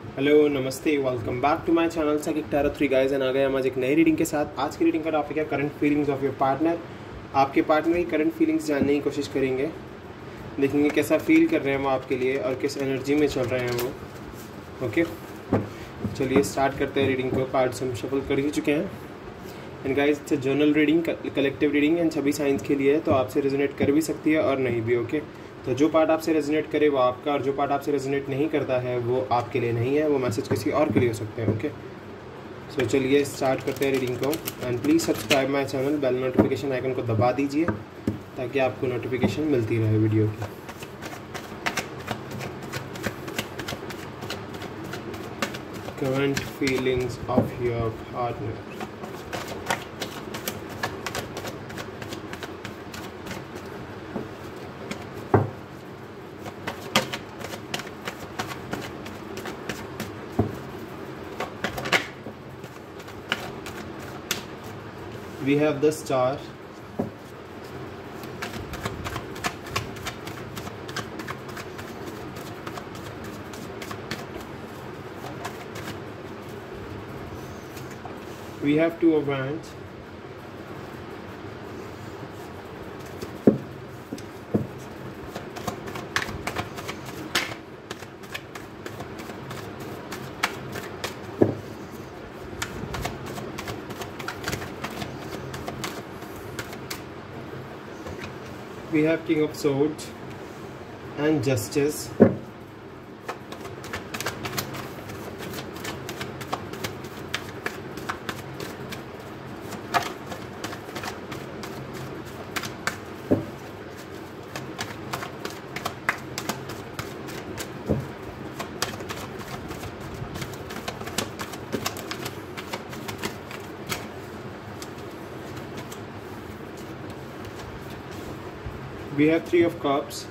Hello नमस्ते, welcome back to my channel psychic tarot 3 guys. And आ गए हम आज एक नई रीडिंग के साथ। आज की रीडिंग का टॉपिक है current feelings of your partner. आपके पार्टनर की करंट फीलिंग्स जानने की कोशिश करेंगे, देखेंगे कैसा फील कर रहे हैं वो आपके लिए और किस एनर्जी में चल रहे हैं वो। ओके, चलिए स्टार्ट करते हैं रीडिंग को। कार्ड्स हम शफल कर ही चुके हैं। And guys, it's journal reading, collective reading and सभी साइंस के लिए है, तो आपसे रेजोनेट कर भी सकती है और नहीं भी। ओके, तो जो पार्ट आपसे रेजोनेट करे वो आपका, और जो पार्ट आपसे रेजोनेट नहीं करता है वो आपके लिए नहीं है, वो मैसेज किसी और के लिए हो सकते हैं। ओके, सो चलिए स्टार्ट करते हैं रीडिंग को। And please subscribe my channel, bell notification icon को दबा दीजिए ताकि आपको नोटिफिकेशन मिलती रहे वीडियो की। Current feelings of your partner. We have the star, we have two of wands, we have king of swords and justice. We have three of cups,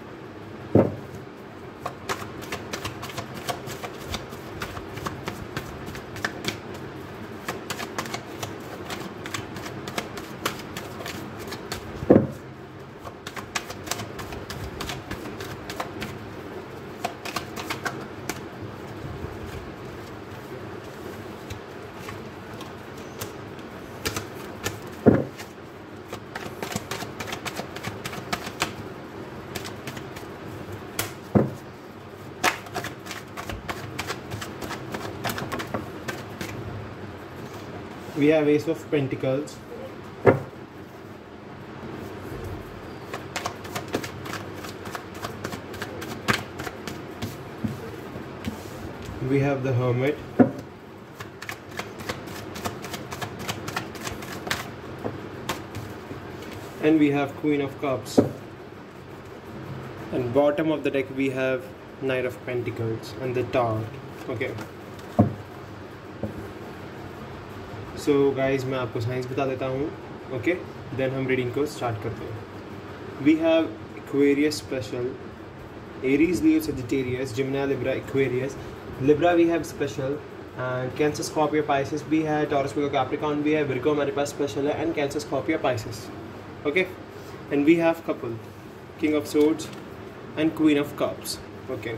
we have ace of pentacles, we have the hermit, and we have queen of cups, and bottom of the deck we have knight of pentacles and the tower. Okay, so guys मैं आपको signs बता देता हूँ। Okay, then हम reading को start करते हैं। We have Aquarius special, Aries, Leo, Sagittarius, Gemini, Libra, Aquarius. Libra we have special, and Cancer, Scorpio, Pisces भी है, टॉरस, वर्गो, कैप्रिकॉर्न भी है, विर्गो हमारे पास स्पेशल है, and Cancer, Scorpio, Pisces. Okay, and we have couple, king of swords and queen of cups. Okay,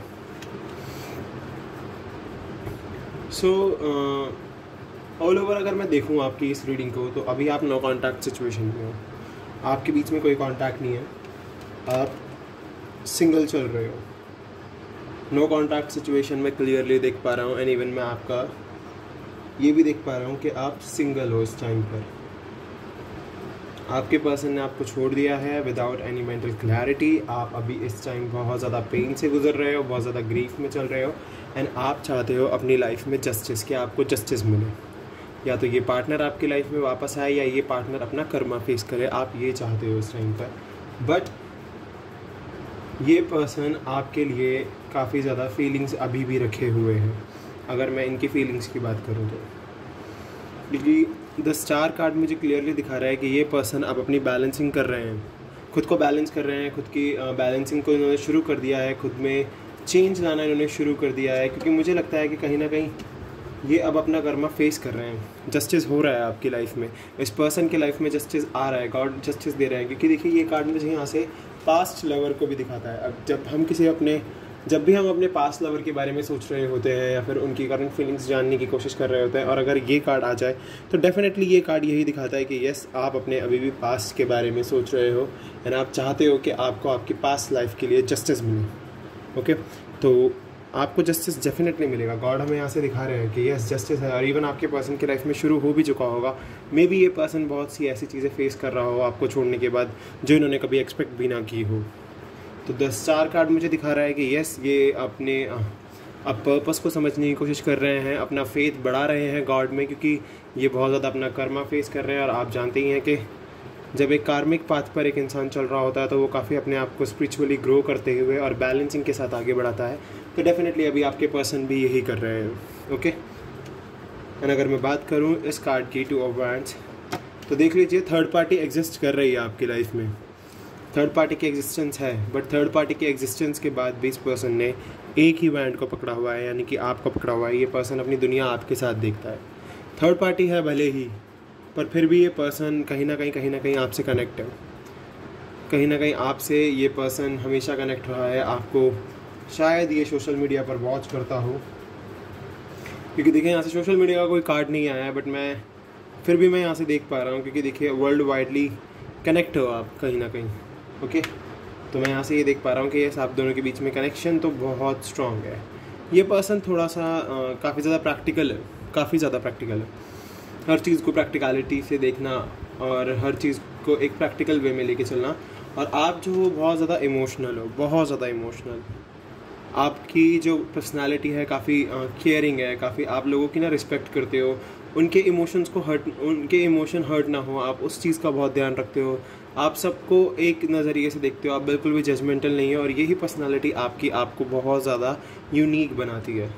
so all over अगर मैं देखूँ आपकी इस रीडिंग को, तो अभी आप नो कांटेक्ट सिचुएशन में हो, आपके बीच में कोई कांटेक्ट नहीं है, आप सिंगल चल रहे हो। नो कांटेक्ट सिचुएशन में क्लियरली देख पा रहा हूँ, एंड इवन मैं आपका ये भी देख पा रहा हूँ कि आप सिंगल हो इस टाइम पर। आपके पर्सन ने आपको छोड़ दिया है विदाउट एनी मेंटल क्लैरिटी। आप अभी इस टाइम बहुत ज़्यादा पेन से गुजर रहे हो, बहुत ज़्यादा ग्रीफ में चल रहे हो, एंड आप चाहते हो अपनी लाइफ में जस्टिस, कि आपको जस्टिस मिले, या तो ये पार्टनर आपकी लाइफ में वापस आए या ये पार्टनर अपना कर्मा फेस करे। आप ये चाहते हो इस टाइम पर, बट ये पर्सन आपके लिए काफ़ी ज़्यादा फीलिंग्स अभी भी रखे हुए हैं। अगर मैं इनकी फीलिंग्स की बात करूँ तो, क्योंकि द स्टार कार्ड मुझे क्लियरली दिखा रहा है कि ये पर्सन अब अपनी बैलेंसिंग कर रहे हैं, खुद को बैलेंस कर रहे हैं, खुद की बैलेंसिंग को इन्होंने शुरू कर दिया है, खुद में चेंज लाना इन्होंने शुरू कर दिया है। क्योंकि मुझे लगता है कि कहीं ना कहीं ये अब अपना कर्मा फेस कर रहे हैं, जस्टिस हो रहा है आपकी लाइफ में, इस पर्सन के लाइफ में जस्टिस आ रहा है, गॉड जस्टिस दे रहे हैं। क्योंकि देखिए ये कार्ड मुझे यहाँ से पास्ट लवर को भी दिखाता है। अब जब हम किसी अपने जब भी हम अपने पास्ट लवर के बारे में सोच रहे होते हैं या फिर उनकी करंट फीलिंग्स जानने की कोशिश कर रहे होते हैं और अगर ये कार्ड आ जाए तो डेफिनेटली ये कार्ड यही दिखाता है कि यस, आप अपने अभी भी पास्ट के बारे में सोच रहे हो एंड आप चाहते हो कि आपको आपकी पास्ट लाइफ के लिए जस्टिस मिले। ओके, तो आपको जस्टिस डेफिनेटली मिलेगा। गॉड हमें यहाँ से दिखा रहे हैं कि यस, जस्टिस है। और इवन आपके पर्सन की लाइफ में शुरू हो भी चुका होगा। मे बी ये पर्सन बहुत सी ऐसी चीज़ें फेस कर रहा हो आपको छोड़ने के बाद जो इन्होंने कभी एक्सपेक्ट भी ना की हो। तो 10 स्टार कार्ड मुझे दिखा रहा है कि यस, ये अपने अब पर्पस को समझने की कोशिश कर रहे हैं, अपना फेथ बढ़ा रहे हैं गॉड में, क्योंकि ये बहुत ज़्यादा अपना कर्मा फेस कर रहे हैं। और आप जानते ही हैं कि जब एक कार्मिक पाथ पर एक इंसान चल रहा होता है तो वो काफ़ी अपने आप को स्पिरिचुअली ग्रो करते हुए और बैलेंसिंग के साथ आगे बढ़ाता है। तो डेफिनेटली अभी आपके पर्सन भी यही कर रहे हैं। ओके, एंड अगर मैं बात करूँ इस कार्ड की 2 ऑफ वैंड्स, तो देख लीजिए थर्ड पार्टी एग्जिस्ट कर रही है आपकी लाइफ में। थर्ड पार्टी की एग्जिस्टेंस है, बट थर्ड पार्टी की एग्जिस्टेंस के बाद भी इस पर्सन ने एक ही वैंड को पकड़ा हुआ है, यानी कि आपको पकड़ा हुआ है। ये पर्सन अपनी दुनिया आपके साथ देखता है। थर्ड पार्टी है भले ही, पर फिर भी ये पर्सन कहीं ना कहीं आपसे कनेक्ट है। कहीं ना कहीं आपसे ये पर्सन हमेशा कनेक्ट रहा है। आपको शायद ये सोशल मीडिया पर वॉच करता हो, क्योंकि देखिए यहाँ से सोशल मीडिया का कोई कार्ड नहीं आया है, बट फिर भी मैं यहाँ से देख पा रहा हूँ, क्योंकि देखिए वर्ल्ड वाइडली कनेक्ट हो आप कहीं ना कहीं। ओके, तो मैं यहाँ से ये देख पा रहा हूँ कि यस, आप दोनों के बीच में कनेक्शन तो बहुत स्ट्रॉन्ग है। ये पर्सन थोड़ा सा काफ़ी ज़्यादा प्रैक्टिकल है। हर चीज़ को प्रैक्टिकलिटी से देखना और हर चीज़ को एक प्रैक्टिकल वे में लेके चलना। और आप जो हो बहुत ज़्यादा इमोशनल। आपकी जो पर्सनालिटी है काफ़ी केयरिंग है, काफ़ी आप लोगों की ना रिस्पेक्ट करते हो। उनके इमोशन हर्ट ना हो, आप उस चीज़ का बहुत ध्यान रखते हो। आप सबको एक नज़रिए से देखते हो, आप बिल्कुल भी जजमेंटल नहीं है। और यही पर्सनालिटी आपको बहुत ज़्यादा यूनिक बनाती है,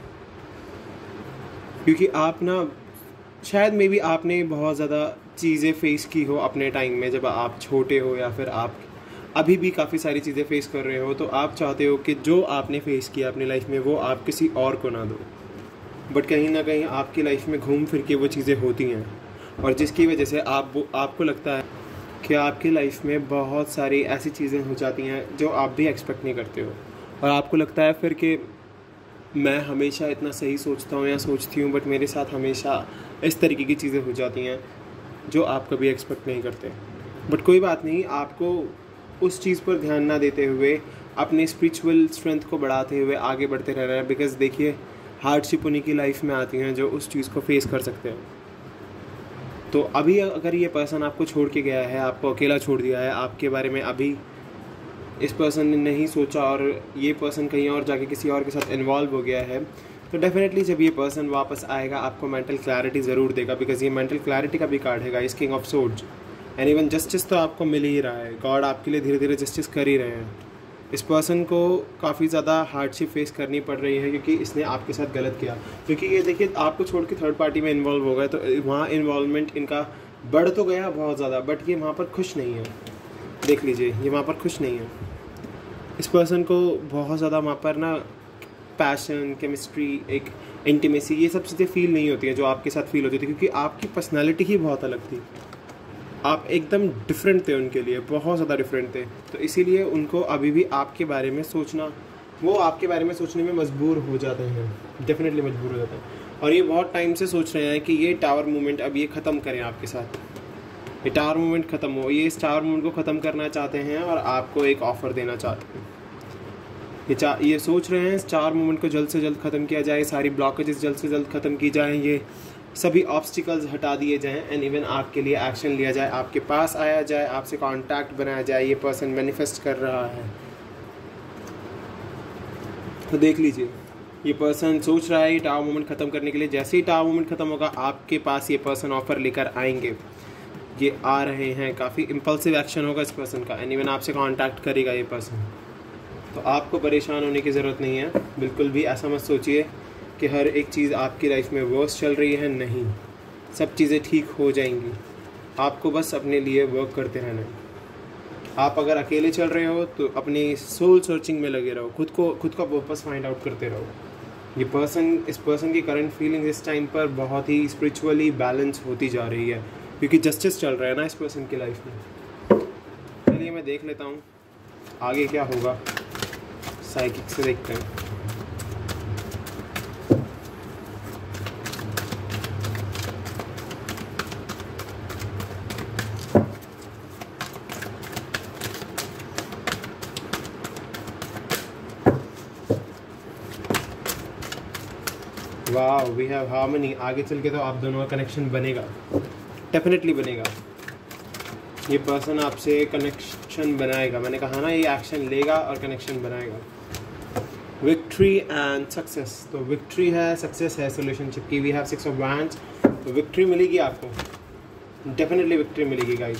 क्योंकि आप ना शायद मे बी आपने बहुत ज़्यादा चीज़ें फेस की हो अपने टाइम में जब आप छोटे हो, या फिर आप अभी भी काफ़ी सारी चीज़ें फेस कर रहे हो। तो आप चाहते हो कि जो आपने फेस किया अपनी लाइफ में वो आप किसी और को ना दो, बट कहीं ना कहीं आपकी लाइफ में घूम फिर के वो चीज़ें होती हैं, और जिसकी वजह से आपको लगता है कि आपकी लाइफ में बहुत सारी ऐसी चीज़ें हो जाती हैं जो आप भी एक्सपेक्ट नहीं करते हो। और आपको लगता है फिर कि मैं हमेशा इतना सही सोचता हूँ या सोचती हूँ, बट मेरे साथ हमेशा इस तरीके की चीज़ें हो जाती हैं जो आप कभी एक्सपेक्ट नहीं करते। बट कोई बात नहीं, आपको उस चीज़ पर ध्यान ना देते हुए अपने स्पिरिचुअल स्ट्रेंथ को बढ़ाते हुए आगे बढ़ते रह रहे हैं। बिकॉज देखिए, हार्डशिप उन्हीं की लाइफ में आती हैं जो उस चीज़ को फेस कर सकते हैं। तो अभी अगर ये पर्सन आपको छोड़ के गया है, आपको अकेला छोड़ दिया है, आपके बारे में अभी इस पर्सन ने नहीं सोचा और ये पर्सन कहीं और जाके किसी और के साथ इन्वॉल्व हो गया है, तो डेफिनेटली जब ये पर्सन वापस आएगा आपको मेंटल क्लैरिटी ज़रूर देगा। बिकॉज ये मेंटल क्लैरिटी का भी कार्ड है guys, king of swords. And even justice तो आपको मिल ही रहा है, गॉड आपके लिए धीरे धीरे जस्टिस कर ही रहे हैं। इस पर्सन को काफ़ी ज़्यादा हार्डशिप फेस करनी पड़ रही है, क्योंकि इसने आपके साथ गलत किया। क्योंकि ये देखिए, आपको छोड़ के थर्ड पार्टी में इन्वॉल्व हो गए, तो वहाँ इन्वॉल्वमेंट इनका बढ़ तो गया बहुत ज़्यादा, बट ये वहाँ पर खुश नहीं है। देख लीजिए, ये वहाँ पर खुश नहीं है। इस पर्सन को बहुत ज़्यादा वहाँ पर ना पैशन, केमिस्ट्री, एक इंटीमेसी, ये सब चीज़ें फील नहीं होती हैं जो आपके साथ फील होती थी, क्योंकि आपकी पर्सनैलिटी ही बहुत अलग थी। आप एकदम डिफरेंट थे उनके लिए, बहुत ज़्यादा डिफरेंट थे। तो इसीलिए उनको अभी भी आपके बारे में सोचना, वो आपके बारे में सोचने में मजबूर हो जाते हैं, डेफिनेटली मजबूर हो जाते हैं। और ये बहुत टाइम से सोच रहे हैं कि ये टावर मूवमेंट अब ये ख़त्म करें आपके साथ, ये टावर मूवमेंट ख़त्म हो। ये इस टावर मूवमेंट को ख़त्म करना चाहते हैं और आपको एक ऑफ़र देना चाहते हैं। ये सोच रहे हैं इस टावर मूवमेंट को जल्द से जल्द ख़त्म किया जाए, सारी ब्लॉकेजेस जल्द से जल्द ख़त्म की जाएँ, ये सभी ऑब्स्टिकल्स हटा दिए जाएं एंड इवन आपके लिए एक्शन लिया जाए, आपके पास आया जाए, आपसे कांटेक्ट बनाया जाए। ये पर्सन मैनिफेस्ट कर रहा है। तो देख लीजिए, ये पर्सन सोच रहा है ये टावर मूवमेंट ख़त्म करने के लिए। जैसे ही टावर मूवमेंट ख़त्म होगा आपके पास ये पर्सन ऑफर लेकर आएंगे। ये आ रहे हैं, काफ़ी इम्पल्सिव एक्शन होगा इस पर्सन का, एंड इवन आपसे कांटेक्ट करेगा ये पर्सन। तो आपको परेशान होने की ज़रूरत नहीं है, बिल्कुल भी ऐसा मत सोचिए कि हर एक चीज़ आपकी लाइफ में वर्स चल रही है। नहीं, सब चीज़ें ठीक हो जाएंगी। आपको बस अपने लिए वर्क करते रहना है। आप अगर अकेले चल रहे हो तो अपनी सोल सर्चिंग में लगे रहो, खुद का पर्पस फाइंड आउट करते रहो। इस पर्सन की करंट फीलिंग इस टाइम पर बहुत ही स्पिरिचुअली बैलेंस होती जा रही है, क्योंकि जस्टिस चल रहा है ना इस पर्सन की लाइफ में। चलिए मैं देख लेता हूँ आगे क्या होगा, साइकिक से देखते हैं। वाह, वी हैव हार्मनी। आगे चल के तो आप दोनों का कनेक्शन बनेगा, डेफिनेटली बनेगा। ये पर्सन आपसे कनेक्शन बनाएगा, मैंने कहा ना, ये एक्शन लेगा और कनेक्शन बनाएगा। विक्ट्री एंड सक्सेस, तो विक्ट्री है, सक्सेस है रिलेशनशिप की। वी हैव 6 ऑफ वैंड्स, तो विक्ट्री मिलेगी आपको, डेफिनेटली विक्ट्री मिलेगी गाइस।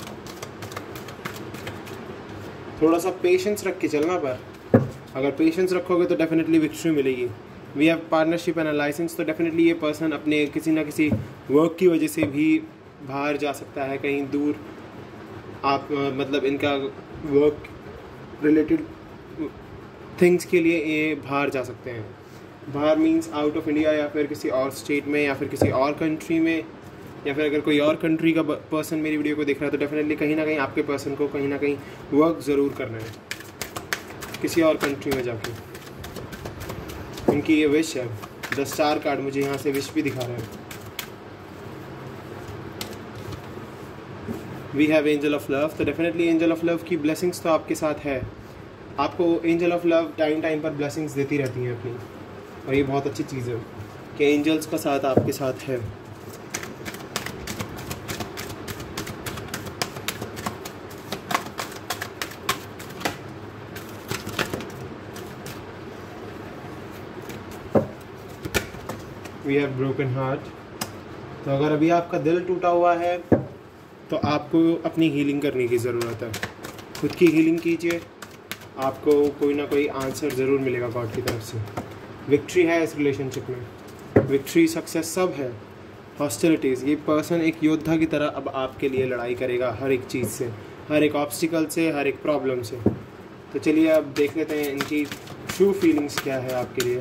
थोड़ा सा पेशेंस रख के चलना, पर अगर पेशेंस रखोगे तो डेफिनेटली विक्ट्री मिलेगी। We have partnership and license, तो डेफिनेटली ये पर्सन अपने किसी ना किसी वर्क की वजह से भी बाहर जा सकता है, कहीं दूर। आप मतलब इनका वर्क रिलेटेड थिंग्स के लिए ये बाहर जा सकते हैं। बाहर मींस आउट ऑफ इंडिया, या फिर किसी और स्टेट में, या फिर किसी और कंट्री में, या फिर अगर कोई और कंट्री का पर्सन मेरी वीडियो को देख रहा है तो डेफिनेटली कहीं ना कहीं आपके पर्सन को कहीं ना कहीं वर्क ज़रूर करना है किसी और कंट्री में जाके। उनकी ये विश है। द स्टार कार्ड मुझे यहाँ से विश भी दिखा रहा है। We have angel of love, तो डेफिनेटली एंजल ऑफ लव की ब्लेसिंग्स तो आपके साथ है। आपको angel of love time time पर ब्लेसिंग्स देती रहती हैं अपनी, और ये बहुत अच्छी चीज़ है कि एंजल्स का साथ आपके साथ है। वी हैव ब्रोकन हार्ट, तो अगर अभी आपका दिल टूटा हुआ है तो आपको अपनी हीलिंग करने की ज़रूरत है। खुद की हीलिंग कीजिए, आपको कोई ना कोई आंसर ज़रूर मिलेगा गॉड की तरफ से। विक्ट्री है इस रिलेशनशिप में, विक्ट्री, सक्सेस सब है। हॉस्टिलिटीज़, ये पर्सन एक योद्धा की तरह अब आपके लिए लड़ाई करेगा, हर एक चीज़ से, हर एक ऑब्स्टिकल से, हर एक प्रॉब्लम से। तो चलिए अब देख लेते हैं इनकी ट्रू फीलिंग्स क्या है आपके लिए।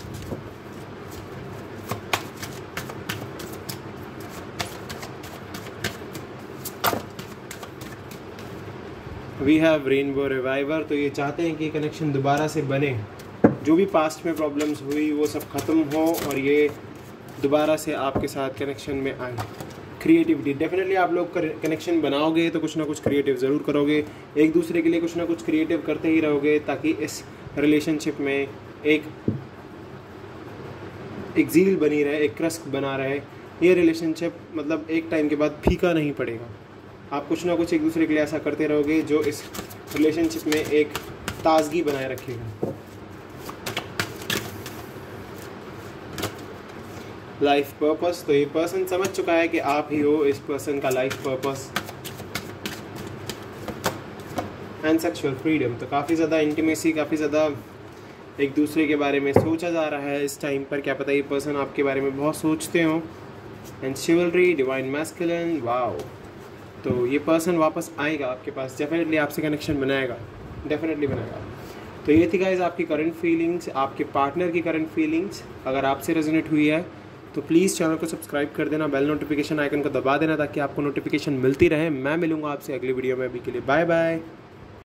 वी हैव रेनबो रिवाइवर, तो ये चाहते हैं कि कनेक्शन दोबारा से बने, जो भी पास्ट में प्रॉब्लम्स हुई वो सब ख़त्म हो और ये दोबारा से आपके साथ कनेक्शन में आए। क्रिएटिविटी, डेफिनेटली आप लोग कनेक्शन बनाओगे तो कुछ ना कुछ क्रिएटिव ज़रूर करोगे, एक दूसरे के लिए कुछ ना कुछ क्रिएटिव करते ही रहोगे, ताकि इस रिलेशनशिप में एक ज़ील बनी रहे, एक क्रस्ट बना रहे। ये रिलेशनशिप मतलब एक टाइम के बाद फीका नहीं पड़ेगा। आप कुछ ना कुछ एक दूसरे के लिए ऐसा करते रहोगे जो इस रिलेशनशिप में एक ताजगी बनाए रखेगा। लाइफ पर्पस, तो ये पर्सन समझ चुका है कि आप ही हो इस पर्सन का life purpose. And sexual freedom, तो काफ़ी ज़्यादा इंटीमेसी, काफ़ी ज़्यादा एक दूसरे के बारे में सोचा जा रहा है इस टाइम पर। क्या पता ये पर्सन आपके बारे में बहुत सोचते हो। And chivalry, divine masculine, wow, तो ये पर्सन वापस आएगा आपके पास, डेफिनेटली आपसे कनेक्शन बनाएगा, डेफिनेटली बनाएगा। तो ये थी गाइज आपकी करंट फीलिंग्स, आपके पार्टनर की करंट फीलिंग्स। अगर आपसे रेजोनेट हुई है तो प्लीज़ चैनल को सब्सक्राइब कर देना, बेल नोटिफिकेशन आइकन को दबा देना ताकि आपको नोटिफिकेशन मिलती रहे। मैं मिलूंगा आपसे अगली वीडियो में। अभी के लिए बाय बाय।